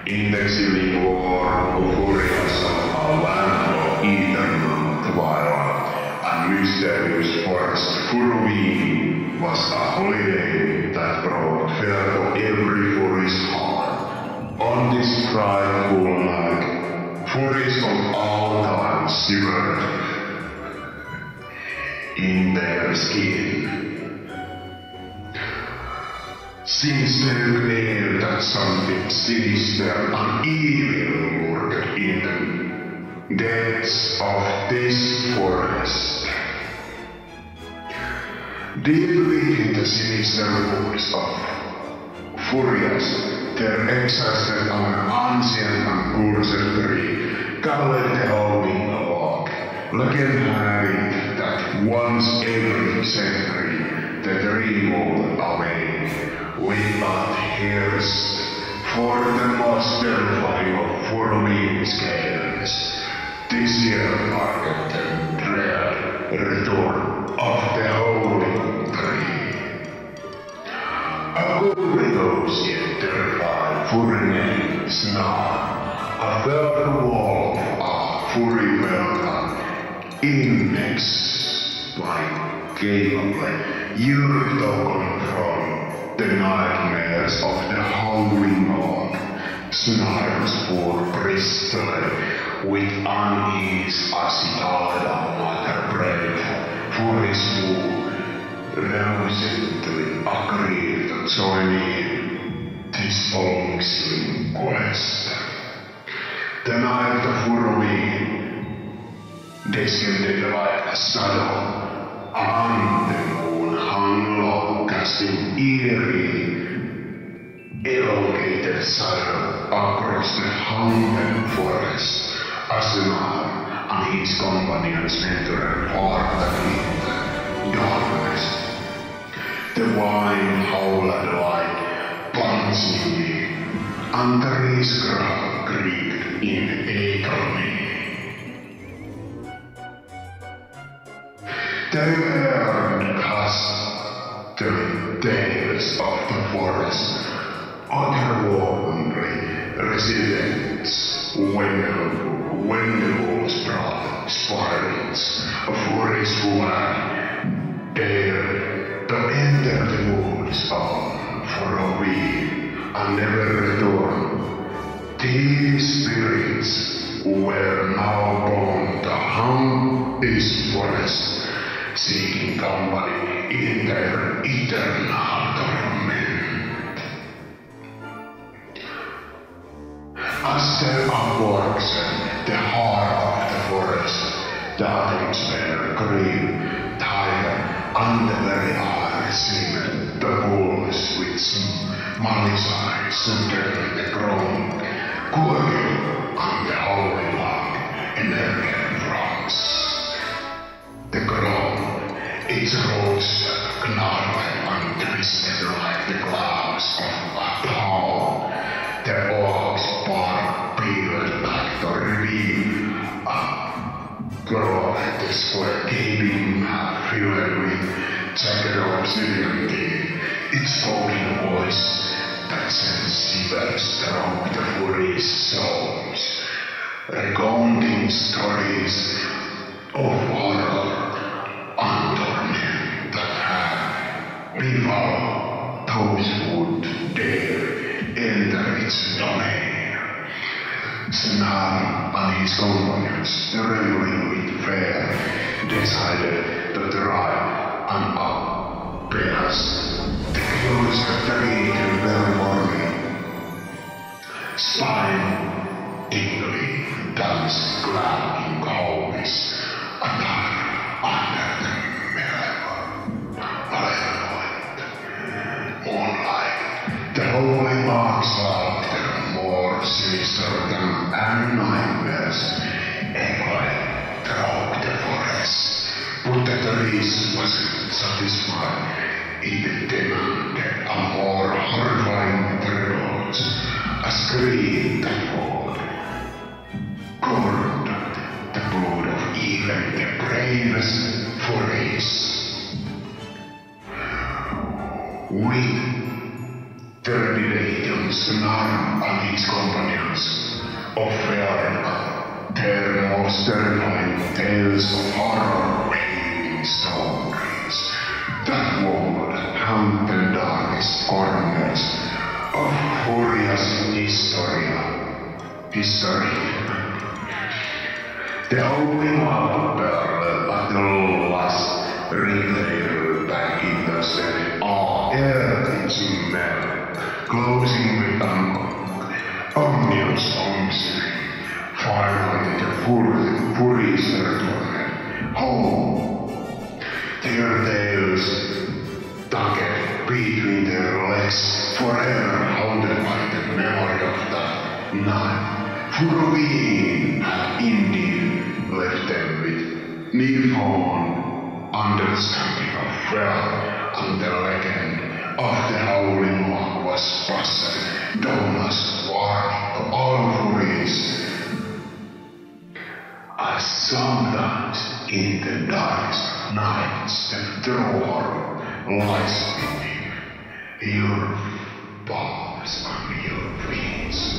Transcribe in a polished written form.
intensively war Furria's a land of eternal twilight and mysterious forest. Furr-O-Ween was a holiday that brought fear to every furry's heart. On this frightful night, furries of all time shivered in their skin. Since they knew that something sinister and evil lurked in the depths of this forest. Deeply in the sinister woods of Furrias, there existed an ancient and cursed tree called the howling oak. Legend had it that once every century the tree moved away without hears for the most terrifying of Furr-O-Ween scales. This year marked the dread return of the howling tree. A ghostly ghost yet terrified furry named Snar, a third wolf, a furry welcome, inexplicably yearned to confront the nightmares of the howling oak. Snarls poured bristly with unease as he thought of her breath. Furries who reluctantly agreed to join in this long-slim quest. The night of Furr-O-Ween descended like a shadow, and the moon hung low, casting eerie, elongated shadow across the haunted forest. Asuna and his companions entered heartedly darkness. The wind howled like plunging, and the trees creaked in agony. They were ghastly tales of the forest, otherworldly residents when the wolves brought spirits of furries who had dared to enter the woods of Furr-O-Ween and never return. These spirits were now born to haunt this forest, seeking company in their eternal torment. As they approached the heart of the forest, the atmosphere grew tighter, and the very air seemed to pulse with malice eyes under the ground, quirking and the howling oak emerged from us. The ground, its roots gnarled and twisted like the claws of a paw. The oak's bark peeled back to reveal a glorious square gaping mouth filled with jagged obsidian teeth. Its foaming voice that sent shivers through the furry's souls, recounting stories of horror and torment that had befallen those who dare enter its domain. Snar and his companions, trembling with fear, decided to try and outpace the closest tree in their morning. Spine tingling, dance clad in coldness, attacked under the malevolent moonlight. The holy marks laughter, more sinister than any nightmares, echoed throughout the forest. But the trees wasn't satisfied. It demanded a more horrifying threat, a scream that would curdle the blood of even the bravest furries. With 30 days, Snar and his companions of Furria, their most terrifying tales of horror waiting stories that would haunt the darkest corners of Furria's history. The only one parallel at the last retail back in the city are in men, closing with an ominous mystery. Finally, the furries returned home, their tails tucked between their legs, forever haunted by the memory of that night. Furr-O-Ween had indeed left them with newfound understanding of Furria, and the legend of the howling one was passed down as one of all furries. As sometimes in the darkest nights the true horror lies within your paws and your feet.